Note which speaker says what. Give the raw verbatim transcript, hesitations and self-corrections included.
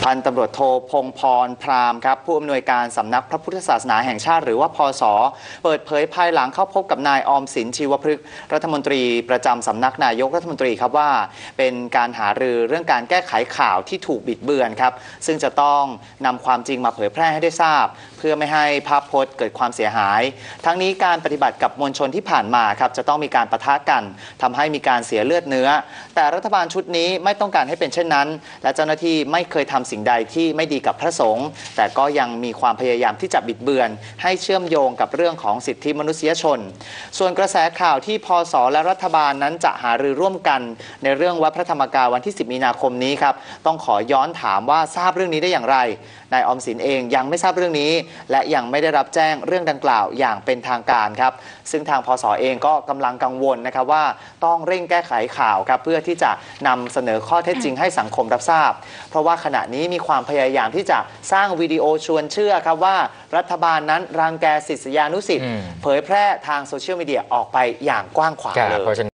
Speaker 1: พันตำรวจโทพงพรพรามครับผู้อำนวยการสำนักพระพุทธศาสนาแห่งชาติหรือว่าพศเปิดเผยภายหลังเข้าพบกับนายออมสินชีวพฤกษ์รัฐมนตรีประจำสำนักนายกรัฐมนตรีครับว่าเป็นการหารือเรื่องการแก้ไขข่าวที่ถูกบิดเบือนครับซึ่งจะต้องนำความจริงมาเผยแพร่ให้ได้ทราบเพื่อไม่ให้ภาพพจน์เกิดความเสียหายทั้งนี้การปฏิบัติกับมวลชนที่ผ่านมาครับจะต้องมีการปะทะกันทำให้มีการเสียเลือดเนื้อแต่รัฐบาลชุดนี้ไม่ต้องการให้เป็นเช่นนั้นและเจ้าหน้าที่ไม่เคยทำสิ่งใดที่ไม่ดีกับพระสงฆ์แต่ก็ยังมีความพยายามที่จะบิดเบือนให้เชื่อมโยงกับเรื่องของสิทธิมนุษยชนส่วนกระแสข่าวที่พศและรัฐบาลนั้นจะหารือร่วมกันในเรื่องวัดพระธรรมกายวันที่สิบมีนาคมนี้ครับต้องขอย้อนถามว่าทราบเรื่องนี้ได้อย่างไรนายออมสินเองยังไม่ทราบเรื่องนี้และยังไม่ได้รับแจ้งเรื่องดังกล่าวอย่างเป็นทางการครับซึ่งทางพศเองก็กำลังกังวลนะครับว่าต้องเร่งแก้ไขข่าวครับเพื่อที่จะนำเสนอข้อเท็จจริงให้สังคมรับทราบเพราะว่าขณะนี้มีความพยายามที่จะสร้างวิดีโอชวนเชื่อครับว่ารัฐบาลนั้นรังแกศิษยานุศิษย์เผยแพร่ทางโซเชียลมีเดียออกไปอย่างกว้างขวางเลย